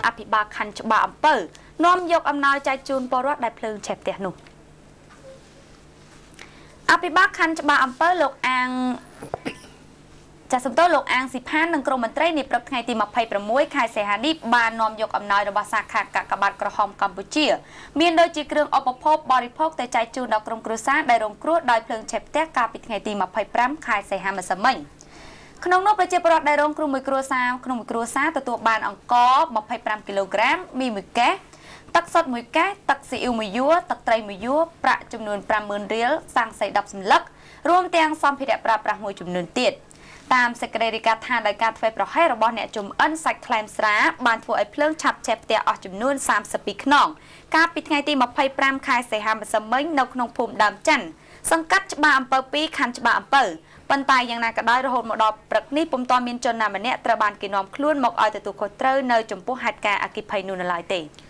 អភិបាលខណ្ឌច្បារអំពៅនាំយកអំណោយចែកជូនពលរដ្ឋដែលភ្លើងឆេះផ្ទះនោះអភិបាលខណ្ឌច្បារអំពៅលោកអាងចាសសំទោសលោកអាងស៊ីផាននិងក្រុមមន្ត្រីនៃព្រឹកថ្ងៃទី26ខែសីហានេះបាននាំយកអំណោយរបស់សាខាកាកបាទក្រហមកម្ពុជាមានដូចជាគ្រឿងឧបភោគបរិភោគទៅចែកជូនដល់ក្រុមគ្រួសារដែលរងគ្រោះដោយភ្លើងឆេះផ្ទះកាលពីថ្ងៃទី25ខែសីហាម្សិលមិញក្នុងនោះប្រជាពលរដ្ឋដែលរងគ្រោះមួយគ្រួសារទទួលបានអង្ករ25គីឡូក្រាមមី1កេសទឹកសុទ្ធ1កេសទឹកស៊ីអ៊ីវ1យួរទឹកត្រី1យួរប្រាក់ចំនួន50000រៀលសាំងសី10សន្លឹករួមទាំងសម្ភារៈប្រើប្រាស់មួយចំនួនទៀតតាមសេចក្តីរាយការណ៍ថាដោយការធ្វើប្រហែសរបស់អ្នកជំអិនសាច់ខ្លែមស្រាបានធ្វើឲ្យភ្លើងឆាប់ឆេះផ្ទះអស់ចំនួន32ខ្នងកាលពីថ្ងៃទី25ខែសីហាម្សិលមិញនៅក្នុងភូមិដើមច័ន្ទសង្កាត់ច្បារអំពៅ2ខណ្ឌច្បារអំពៅប៉ុន្តែយ៉ាងណាក៏ដោយរហូតមកដល់ព្រឹកនេះពុំទាន់មានជនណាម្នាក់ត្រូវបានគេនាំខ្លួនមកឲ្យទទួលខុសត្រូវនៅចំពោះហេតុការណ៍អគ្គិភ័យនោះនៅឡើយទេ